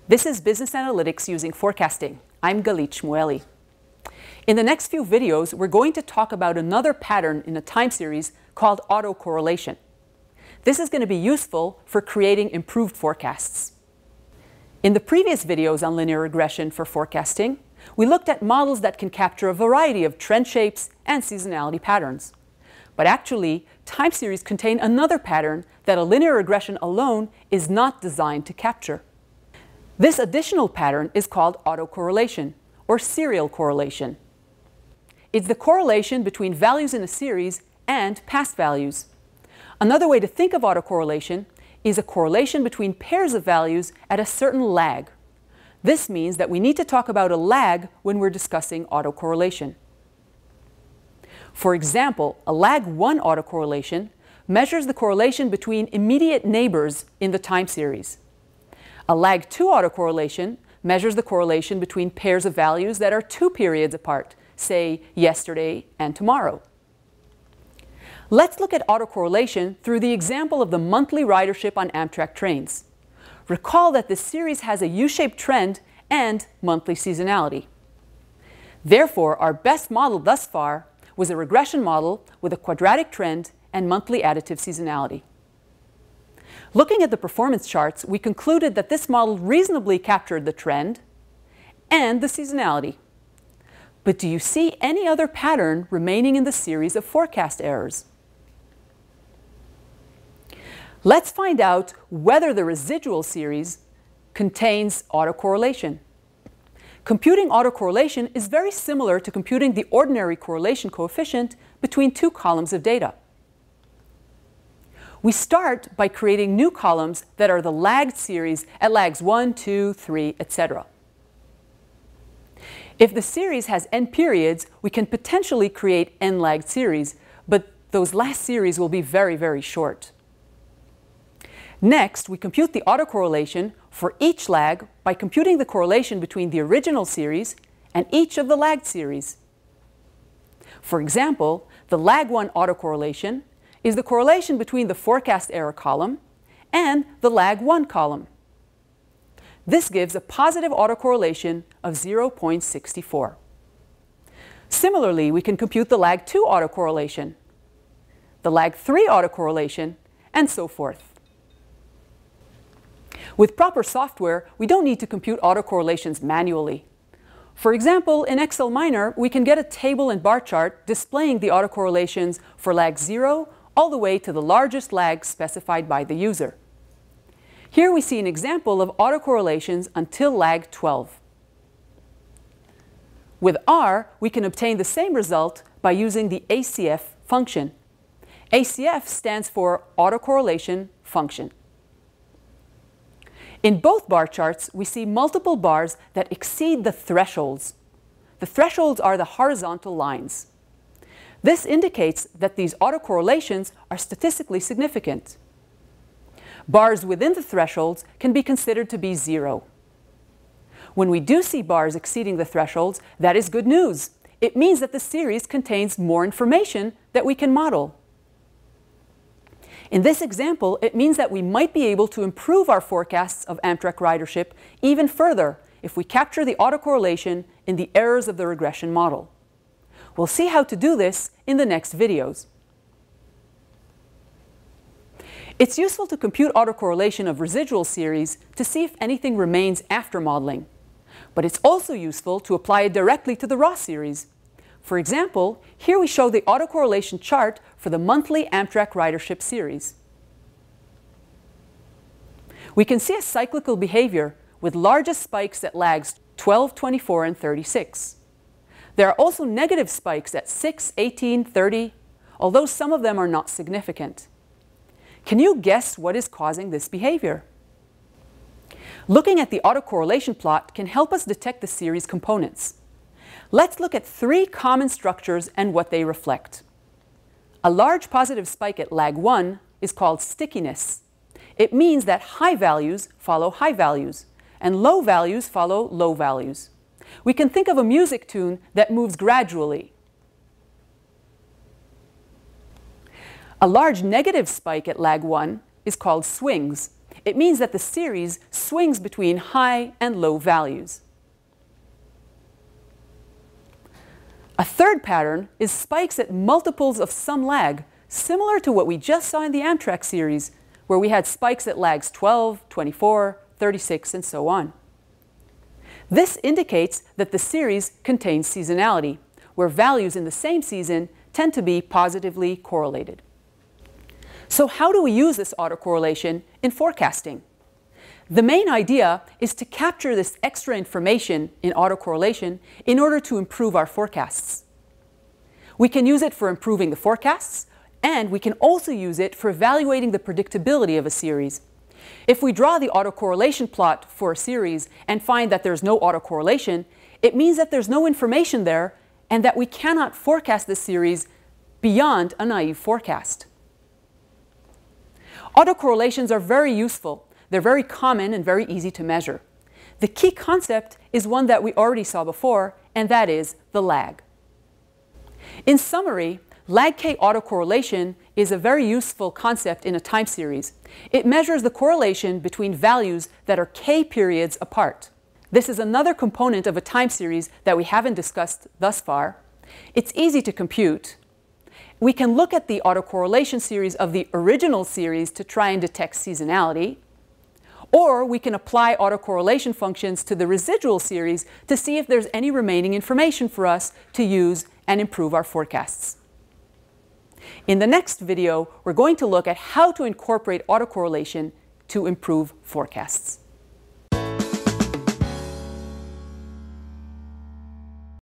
This is Business Analytics using forecasting. I'm Galit Shmueli. In the next few videos, we're going to talk about another pattern in a time series called autocorrelation. This is going to be useful for creating improved forecasts. In the previous videos on linear regression for forecasting, we looked at models that can capture a variety of trend shapes and seasonality patterns. But actually, time series contain another pattern that a linear regression alone is not designed to capture. This additional pattern is called autocorrelation, or serial correlation. It's the correlation between values in a series and past values. Another way to think of autocorrelation is a correlation between pairs of values at a certain lag. This means that we need to talk about a lag when we're discussing autocorrelation. For example, a lag 1 autocorrelation measures the correlation between immediate neighbors in the time series. A lag 2 autocorrelation measures the correlation between pairs of values that are 2 periods apart, say yesterday and tomorrow. Let's look at autocorrelation through the example of the monthly ridership on Amtrak trains. Recall that this series has a U-shaped trend and monthly seasonality. Therefore, our best model thus far was a regression model with a quadratic trend and monthly additive seasonality. Looking at the performance charts, we concluded that this model reasonably captured the trend and the seasonality. But do you see any other pattern remaining in the series of forecast errors? Let's find out whether the residual series contains autocorrelation. Computing autocorrelation is very similar to computing the ordinary correlation coefficient between two columns of data. We start by creating new columns that are the lagged series at lags 1, 2, 3, etc. If the series has n periods, we can potentially create n lagged series, but those last series will be very, very short. Next, we compute the autocorrelation for each lag by computing the correlation between the original series and each of the lagged series. For example, the lag 1 autocorrelation is the correlation between the forecast error column and the lag 1 column. This gives a positive autocorrelation of 0.64. Similarly, we can compute the lag 2 autocorrelation, the lag 3 autocorrelation, and so forth. With proper software, we don't need to compute autocorrelations manually. For example, in XLMiner, we can get a table and bar chart displaying the autocorrelations for lag 0 all the way to the largest lag specified by the user. Here we see an example of autocorrelations until lag 12. With R, we can obtain the same result by using the ACF function. ACF stands for autocorrelation function. In both bar charts, we see multiple bars that exceed the thresholds. The thresholds are the horizontal lines. This indicates that these autocorrelations are statistically significant. Bars within the thresholds can be considered to be 0. When we do see bars exceeding the thresholds, that is good news. It means that the series contains more information that we can model. In this example, it means that we might be able to improve our forecasts of Amtrak ridership even further if we capture the autocorrelation in the errors of the regression model. We'll see how to do this in the next videos. It's useful to compute autocorrelation of residual series to see if anything remains after modeling. But it's also useful to apply it directly to the raw series. For example, here we show the autocorrelation chart for the monthly Amtrak ridership series. We can see a cyclical behavior with largest spikes at lags 12, 24, and 36. There are also negative spikes at 6, 18, 30, although some of them are not significant. Can you guess what is causing this behavior? Looking at the autocorrelation plot can help us detect the series components. Let's look at 3 common structures and what they reflect. A large positive spike at lag 1 is called stickiness. It means that high values follow high values, and low values follow low values. We can think of a music tune that moves gradually. A large negative spike at lag 1 is called swings. it means that the series swings between high and low values. A third pattern is spikes at multiples of some lag, similar to what we just saw in the Amtrak series, where we had spikes at lags 12, 24, 36, and so on. This indicates that the series contains seasonality, where values in the same season tend to be positively correlated. So how do we use this autocorrelation in forecasting? The main idea is to capture this extra information in autocorrelation in order to improve our forecasts. We can use it for improving the forecasts, and we can also use it for evaluating the predictability of a series. If we draw the autocorrelation plot for a series and find that there's no autocorrelation, it means that there's no information there and that we cannot forecast the series beyond a naive forecast. Autocorrelations are very useful. They're very common and very easy to measure. The key concept is one that we already saw before, and that is the lag. In summary, lag K autocorrelation is a very useful concept in a time series. It measures the correlation between values that are K periods apart. This is another component of a time series that we haven't discussed thus far. It's easy to compute. We can look at the autocorrelation series of the original series to try and detect seasonality, or we can apply autocorrelation functions to the residual series to see if there's any remaining information for us to use and improve our forecasts. In the next video, we're going to look at how to incorporate autocorrelation to improve forecasts.